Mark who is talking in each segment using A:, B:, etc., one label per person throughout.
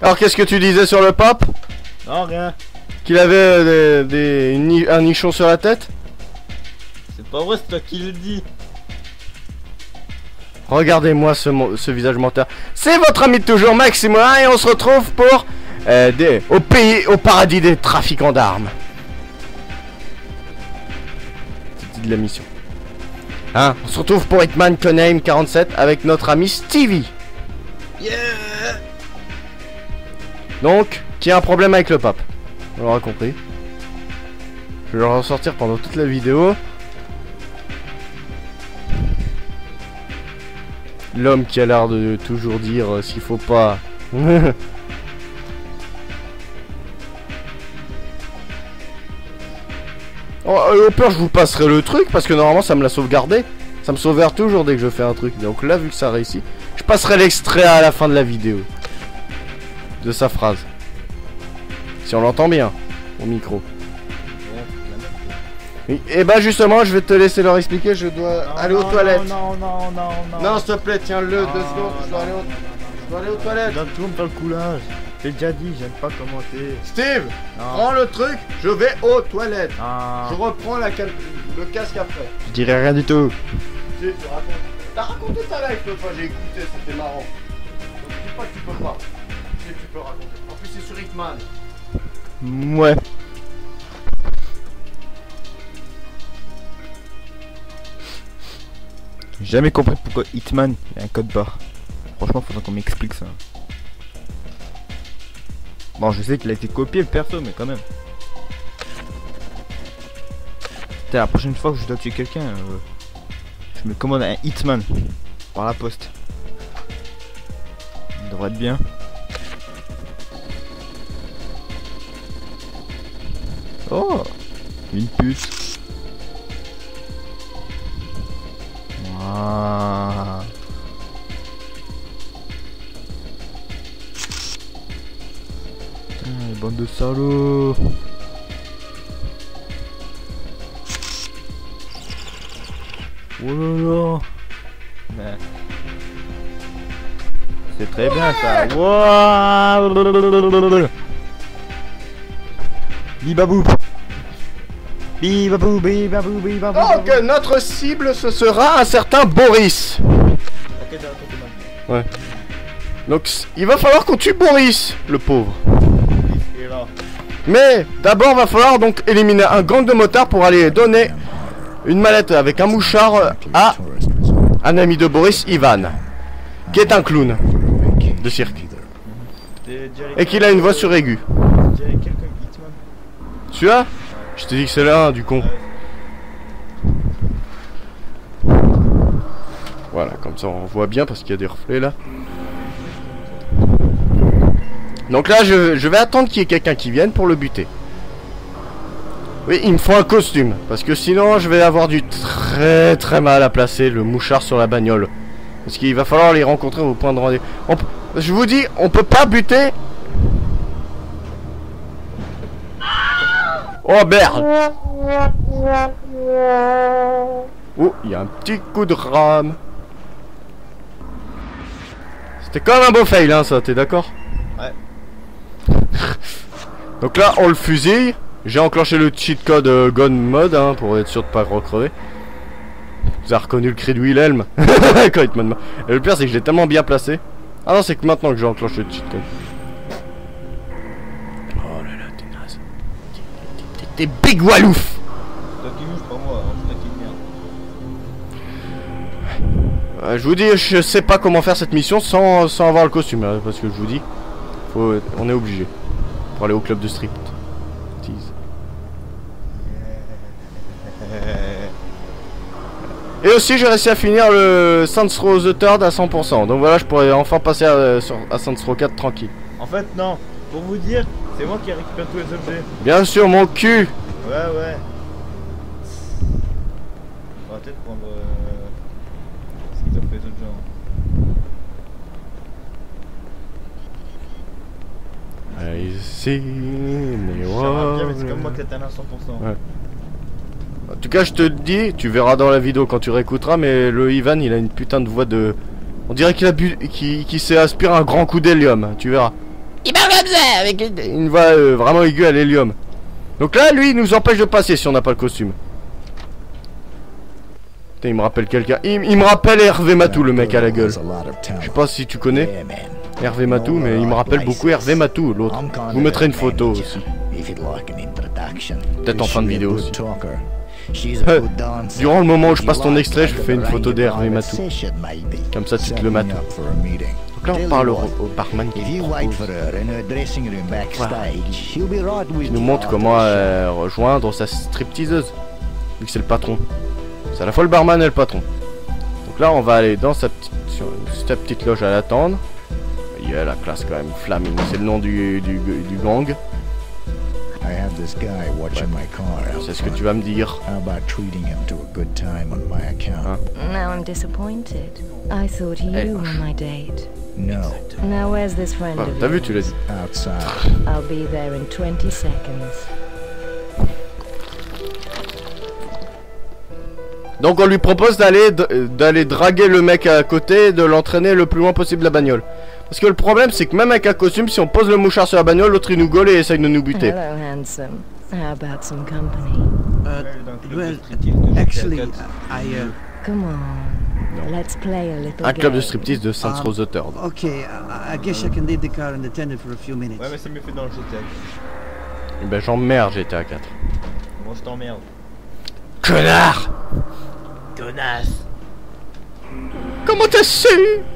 A: Alors qu'est-ce que tu disais sur le pape?
B: Non, rien.
A: Qu'il avait un nichon sur la tête?
B: C'est pas vrai, c'est toi qui le dis.
A: Regardez-moi ce visage menteur. C'est votre ami de toujours, Max et moi, et on se retrouve pour au paradis des trafiquants d'armes. C'est de la mission. Hein, on se retrouve pour Hitman Codename 47 avec notre ami Stevie.
B: Yeah.
A: Donc, qui a un problème avec le pape. On l'aura compris. Je vais le ressortir pendant toute la vidéo. L'homme qui a l'air de toujours dire s'il faut pas. Oh, au pire je vous passerai le truc parce que normalement ça me l'a sauvegardé. Ça me sauvegarde toujours dès que je fais un truc. Donc là vu que ça réussit, je passerai l'extrait à la fin de la vidéo. De sa phrase. Si on l'entend bien au micro. Et bah justement je vais te laisser leur expliquer. Je dois aller aux toilettes. Non s'il te plaît tiens-le 2 secondes. Je dois aller aux toilettes.
B: Donne tout le monde dans le coulage. J'ai déjà dit, j'aime pas commenter.
A: Steve, prends le truc, je vais aux toilettes. Je reprends le casque après.
B: Je dirais rien du tout.
A: Tu racontes. T'as raconté ta life l'autre fois, j'ai écouté, c'était marrant. Donc dis pas que tu peux pas. Tu peux raconter. En plus c'est sur Hitman.
B: Ouais. J'ai jamais compris pourquoi Hitman il y a un code barre. Franchement faudrait qu'on m'explique ça. Bon je sais qu'il a été copié le perso mais quand même. Putain, la prochaine fois que je dois tuer quelqu'un je me commande un Hitman par la poste. Il devrait être bien. Oh, une puce. Wow. Putain, les bandes de salauds. Oh là là. Ouais. C'est très bien ça. Wow. Bibabou. Bibabou, bibabou, bibabou.
A: Donc notre cible ce sera un certain Boris. Ouais. Donc il va falloir qu'on tue Boris, le pauvre. Mais d'abord va falloir donc éliminer un gang de motards pour aller donner une mallette avec un mouchard à un ami de Boris, Ivan, qui est un clown de cirque et qu'il a une voix suraiguë. Celui-là, je t'ai dit que c'est là, du con. Voilà, comme ça on voit bien parce qu'il y a des reflets là. Donc là, je vais attendre qu'il y ait quelqu'un qui vienne pour le buter. Oui, il me faut un costume, parce que sinon je vais avoir du très mal à placer le mouchard sur la bagnole. Parce qu'il va falloir les rencontrer au point de rendez-vous. Je vous dis, on peut pas buter. Oh merde. Oh, il y a un petit coup de rame. C'était quand même un beau fail, hein, ça, t'es d'accord?
B: Ouais.
A: Donc là, on le fusille. J'ai enclenché le cheat code Gun Mode hein, pour être sûr de pas recrever. Vous avez reconnu le cri de Wilhelm. Quand il te m'a... Et le pire c'est que je l'ai tellement bien placé. Ah non c'est que maintenant que j'ai enclenché le cheat code. Oh là là t'es naze. T'es big walouf. Je vous dis je sais pas comment faire cette mission sans avoir le costume hein, parce que je vous dis on est obligé pour aller au club de strip. Et aussi j'ai réussi à finir le Saints Row the Third à 100%. Donc voilà je pourrais enfin passer à Saints Row 4 tranquille.
B: En fait non, pour vous dire, c'est moi qui récupère tous les objets.
A: Bien sûr mon cul.
B: Ouais. On va peut-être prendre ce qu'ils ont fait les autres gens.
A: I see me
B: Ça va bien mais c'est comme moi qui atteins à 100%.
A: Ouais. En tout cas je te dis, tu verras dans la vidéo quand tu réécouteras, mais le Ivan il a une putain de voix de... On dirait qu'il s'est aspiré un grand coup d'hélium, tu verras. Il parle comme ça avec une voix vraiment aiguë à l'hélium. Donc là, lui, il nous empêche de passer si on n'a pas le costume. Putain, il me rappelle quelqu'un. Il me rappelle Hervé Matou, le mec à la gueule. Je sais pas si tu connais Hervé Matou, mais il me rappelle beaucoup Hervé Matou, l'autre. Je vous mettrai une photo aussi. Peut-être en fin de vidéo aussi. Durant le moment où je passe ton extrait, je fais une photo d'Hervé Matou. Comme ça, tu te le mates. Donc là, on parle au barman qui nous montre comment rejoindre sa stripteaseuse. Vu que c'est le patron. C'est à la fois le barman et le patron. Donc là, on va aller dans sa petite loge à l'attendre. Il y a la classe quand même, Flaming, c'est le nom du gang. C'est ce que tu vas me dire.
C: Hein?
D: Now I'm disappointed. I thought you were my date.
C: No.
D: Now where's this friend of
A: T'as vu,
D: yours?
A: tu l'as dit.
C: Outside.
D: I'll be there in 20 seconds.
A: Donc on lui propose d'aller draguer le mec à côté et de l'entraîner le plus loin possible de la bagnole. Parce que le problème c'est que même avec un costume, si on pose le mouchard sur la bagnole, l'autre il nous gueule et essaye de nous buter.
D: Hello, handsome. How about some company?
E: Well, actually, I
D: Come on. Let's play a little
A: Un club de
D: game.
A: striptease de Saints Row the Third.
E: okay. I guess I can leave the car unattended for a few minutes.
B: Ouais, mais c'est mieux fait dans le GTA.
A: Et ben j'emmerde GTA 4.
B: Moi, je t'emmerde.
A: Connard!
B: Connasse!
A: Comment t'as su?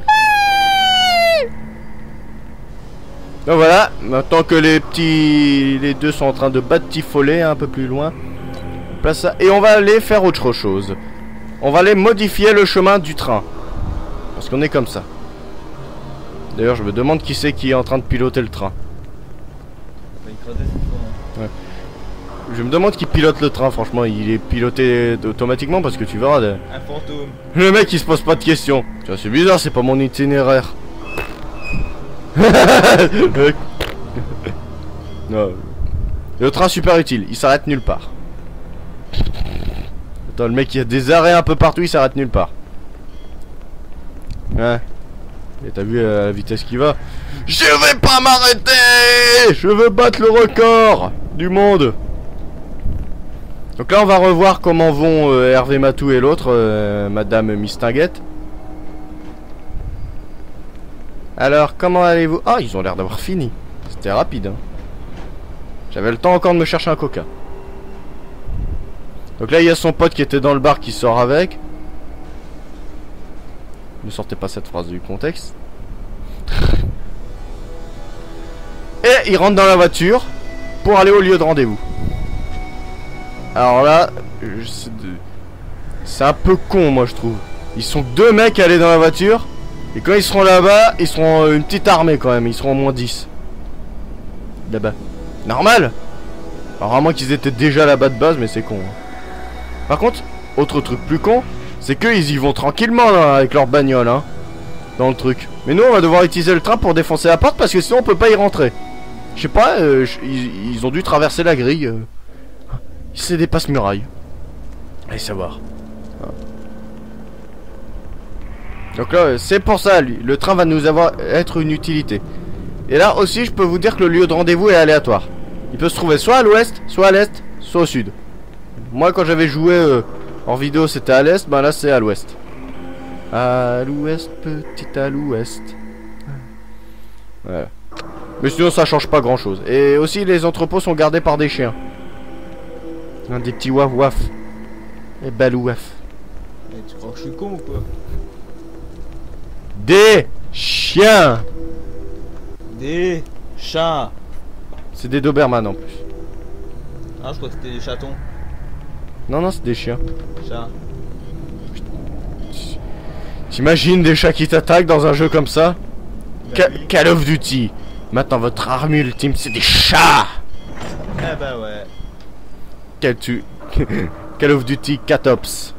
A: Donc voilà, maintenant que les deux sont en train de batifoler un peu plus loin, place ça, et on va aller faire autre chose. On va aller modifier le chemin du train. Parce qu'on est comme ça. D'ailleurs, je me demande qui c'est qui est en train de piloter le train.
B: Bah, il creusait cette fois.
A: Ouais. Je me demande qui pilote le train, franchement, il est piloté automatiquement parce que tu verras.
B: Un fantôme.
A: Le mec il se pose pas de questions. Tu vois, c'est bizarre, c'est pas mon itinéraire. Non. Le train super utile, il s'arrête nulle part. Attends, le mec il y a des arrêts un peu partout, il s'arrête nulle part. Ouais. Et t'as vu la vitesse qu'il va? Je vais pas m'arrêter! Je veux battre le record du monde. Donc là on va revoir comment vont Hervé Matou et l'autre, Madame Mistinguette. Alors comment allez-vous? Ah, ils ont l'air d'avoir fini. C'était rapide hein. J'avais le temps encore de me chercher un coca. Donc là il y a son pote qui était dans le bar qui sort avec. Ne sortez pas cette phrase du contexte. Et il rentre dans la voiture pour aller au lieu de rendez-vous. Alors là, c'est un peu con moi je trouve. Ils sont deux mecs à aller dans la voiture. Et quand ils seront là-bas, ils seront une petite armée quand même. Ils seront au moins 10. Là-bas. Normal. Alors à moins qu'ils étaient déjà là-bas de base, mais c'est con hein. Par contre, autre truc plus con, c'est qu'ils y vont tranquillement là, avec leur bagnole hein, dans le truc. Mais nous on va devoir utiliser le train pour défoncer la porte parce que sinon on peut pas y rentrer. Je sais pas, ils ont dû traverser la grille. C'est des passe-murailles. Allez savoir. Donc là, c'est pour ça, lui. Le train va nous être une utilité. Et là aussi, je peux vous dire que le lieu de rendez-vous est aléatoire. Il peut se trouver soit à l'ouest, soit à l'est, soit au sud. Moi, quand j'avais joué en vidéo, c'était à l'est. Ben là, c'est à l'ouest. À l'ouest, petit à l'ouest. Voilà. Mais sinon, ça change pas grand-chose. Et aussi, les entrepôts sont gardés par des chiens. Des petits waf-waf. Et balouaf.
B: Mais tu crois que je suis con ou quoi?
A: Des chiens.
B: Des chats.
A: C'est des Doberman en plus.
B: Ah, je crois que c'était des chatons.
A: Non, non, c'est des chiens.
B: Chat.
A: T'imagines des chats qui t'attaquent dans un jeu comme ça?
B: Bah oui.
A: Call of Duty. Maintenant, votre arme ultime, c'est des chats.
B: Ah bah ouais.
A: Call of Duty Catops.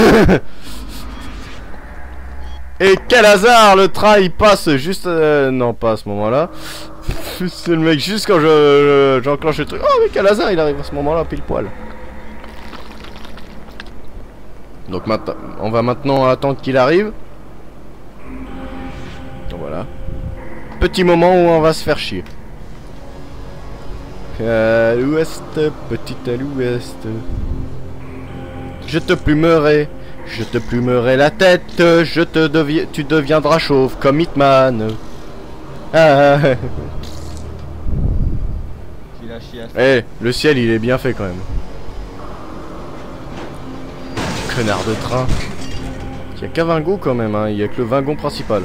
A: Et quel hasard, le train il passe juste... non, pas à ce moment-là. C'est le mec juste quand j'enclenche le truc. Oh mais quel hasard, il arrive à ce moment-là, pile poil. Donc maintenant, on va maintenant attendre qu'il arrive. Donc voilà. Petit moment où on va se faire chier. À l'ouest, petite à l'ouest. Je te plumerai la tête, tu deviendras chauve comme Hitman. Ah. Eh, le ciel il est bien fait quand même. Connard de train. Il y a qu'un wagon quand même, hein. Il y a que le wagon principal.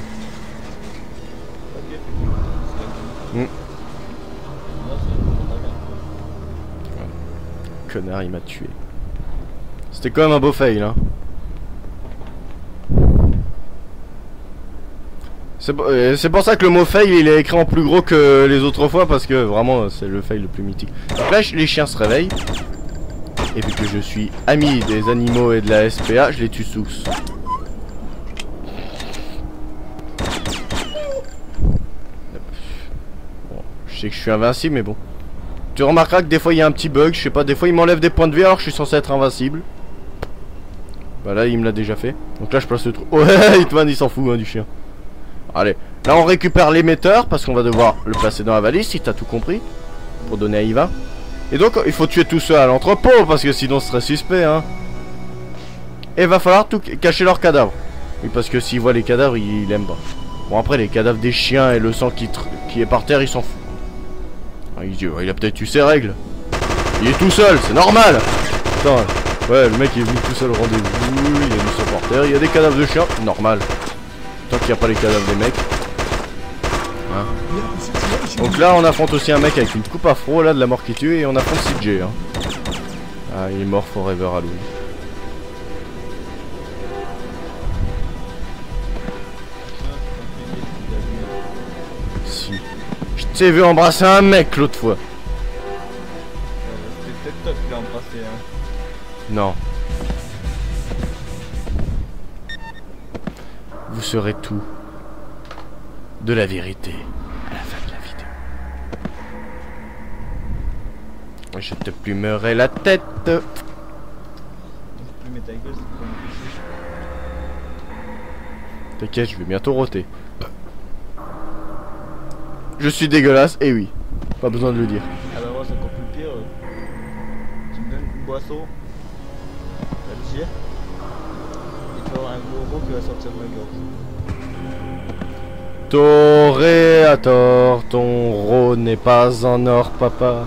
A: Connard, il m'a tué. C'était quand même un beau fail, hein. C'est pour ça que le mot fail il est écrit en plus gros que les autres fois, parce que vraiment c'est le fail le plus mythique. Donc là les chiens se réveillent. Et vu que je suis ami des animaux et de la SPA, je les tue tous. Bon, je sais que je suis invincible mais bon. Tu remarqueras que des fois il y a un petit bug, je sais pas, des fois il m'enlève des points de vie alors que je suis censé être invincible. Bah là il me l'a déjà fait. Donc là je place le trou. Ouais, Hitman il s'en fout hein, du chien. Allez, là on récupère l'émetteur parce qu'on va devoir le placer dans la valise si t'as tout compris. Pour donner à Iva. Et donc il faut tuer tous ceux à l'entrepôt parce que sinon ce serait suspect hein. Et va falloir tout cacher leurs cadavres. Oui parce que s'il voit les cadavres il aime pas. Bon après les cadavres des chiens et le sang qui est par terre il s'en fout. Ah, il a peut-être eu ses règles. Il est tout seul, c'est normal. Putain, ouais le mec est venu tout seul au rendez-vous. Il a mis son par terre, il y a des cadavres de chiens, normal. Tant qu'il n'y a pas les cadavres des mecs. Hein. Donc là on affronte aussi un mec avec une coupe afro là de la mort qui tue et on affronte CJ hein. Ah il est mort forever à lui. Si. Je t'ai vu embrasser un mec l'autre fois.
B: C'était peut-être toi qui l'as embrassé hein.
A: Non. Vous saurez tout de la vérité à la fin de la vidéo. Je te plumerai la tête.
B: Plumer ta gueule, c'est pas un
A: T'inquiète, je vais bientôt roter. Je suis dégueulasse, et oui. Pas besoin de le dire.
B: Ah bah moi c'est encore plus pire. Tu me donnes une boisson. Tu vas le dire. Et tu vas avoir un gros mot qui va sortir de ma gorge.
A: Toréator, ton rôle n'est pas en or, papa.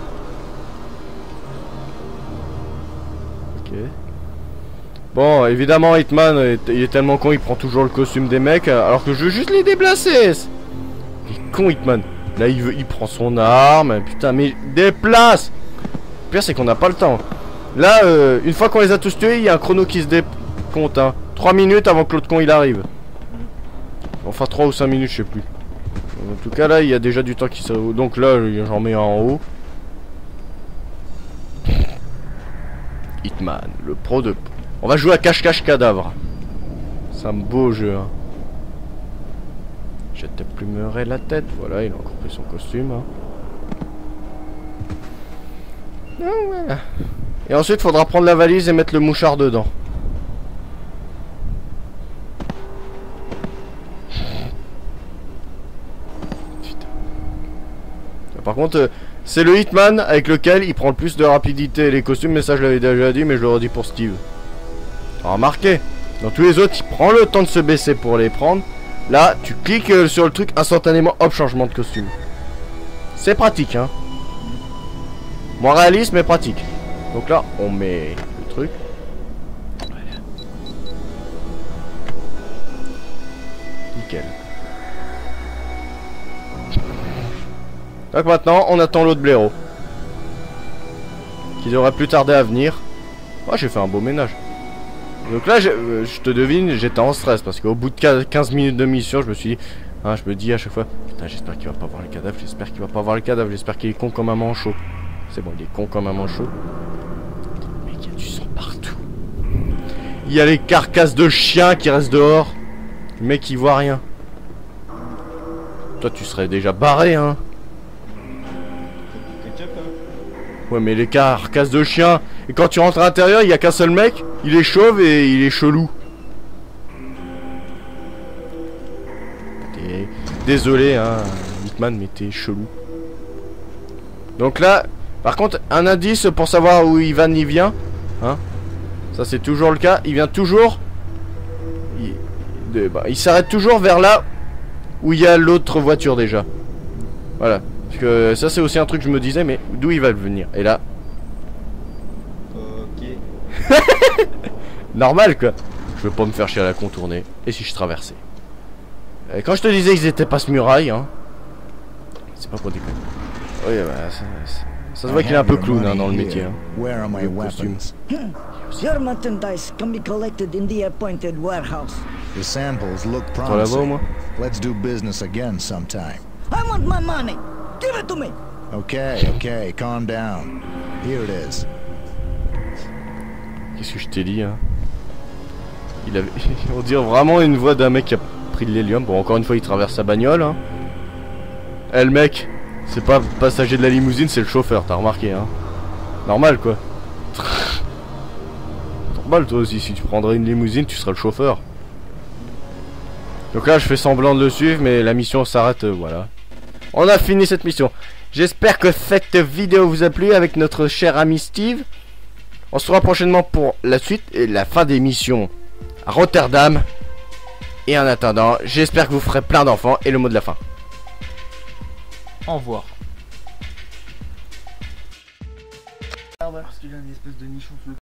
A: Ok. Bon, évidemment, Hitman, il est tellement con, il prend toujours le costume des mecs, alors que je veux juste les déplacer. Il est con, Hitman. Là, il prend son arme. Putain, mais déplace. Le pire, c'est qu'on n'a pas le temps. Là, une fois qu'on les a tous tués, il y a un chrono qui se décompte. Hein. 3 minutes avant que l'autre con il arrive. Enfin 3 ou 5 minutes je sais plus. En tout cas là il y a déjà du temps qui se... Donc là j'en mets un en haut. Hitman, le pro de... On va jouer à cache-cache cadavre. C'est un beau jeu hein. Je te plumerai la tête. Voilà il a encore pris son costume hein. Voilà. Et ensuite faudra prendre la valise et mettre le mouchard dedans. Par contre, c'est le Hitman avec lequel il prend le plus de rapidité et les costumes, mais ça je l'avais déjà dit, mais je le redis pour Steve. Remarquez, dans tous les autres, il prend le temps de se baisser pour les prendre. Là, tu cliques sur le truc instantanément, hop, changement de costume. C'est pratique, hein. Moins réaliste, mais pratique. Donc là, on met le truc. Voilà. Nickel. Donc maintenant, on attend l'autre blaireau. Qui devrait plus tarder à venir. Oh, j'ai fait un beau ménage. Donc là, je te devine, j'étais en stress. Parce qu'au bout de 15 minutes de mission, je me suis dit... Hein, je me dis à chaque fois... Putain, j'espère qu'il va pas voir le cadavre. J'espère qu'il va pas voir le cadavre. J'espère qu'il est con comme un manchot. C'est bon, il est con comme un manchot. Mais il y a du sang partout. Il y a les carcasses de chiens qui restent dehors. Le mec, il voit rien. Toi, tu serais déjà barré, hein. Ouais mais les carcasses de chiens. Et quand tu rentres à l'intérieur il y a qu'un seul mec. Il est chauve et il est chelou. Désolé hein Hitman mais t'es chelou. Donc là Par contre, un indice pour savoir où Ivan y vient. Hein, ça c'est toujours le cas. Il vient toujours... Il s'arrête toujours vers là où il y a l'autre voiture déjà. Voilà. Parce que ça c'est aussi un truc que je me disais, mais d'où il va venir? Et là...
B: Ok.
A: Normal quoi. Je veux pas me faire chier à la contourner. Et si je traversais? Et quand je te disais qu'ils étaient pas ce muraille, hein. C'est pas pour déconner. Oui, bah, ça se voit qu'il est un peu clown hein, dans le métier. Hein.
C: Where are my
A: Le costume.
C: weapons?
F: Your merchandise can be collected in the appointed warehouse.
C: The samples look
A: T'en la vois au
C: promising.
A: moins?
C: Let's do business again sometime.
F: I want my money. Give it to me.
C: Okay, calm down. Here it is.
A: Qu'est-ce que je t'ai dit hein? Il avait... On dirait vraiment une voix d'un mec qui a pris de l'hélium. Bon, encore une fois, il traverse sa bagnole. Hein. Eh, le mec, c'est pas le passager de la limousine, c'est le chauffeur, t'as remarqué, hein? Normal, quoi. Normal, toi aussi, si tu prendrais une limousine, tu serais le chauffeur. Donc là, je fais semblant de le suivre, mais la mission s'arrête, voilà. On a fini cette mission. J'espère que cette vidéo vous a plu avec notre cher ami Steve. On se revoit prochainement pour la suite et la fin des missions à Rotterdam. Et en attendant, j'espère que vous ferez plein d'enfants. Et le mot de la fin.
B: Au revoir.
E: Parce qu'il a une espèce de nichon sous le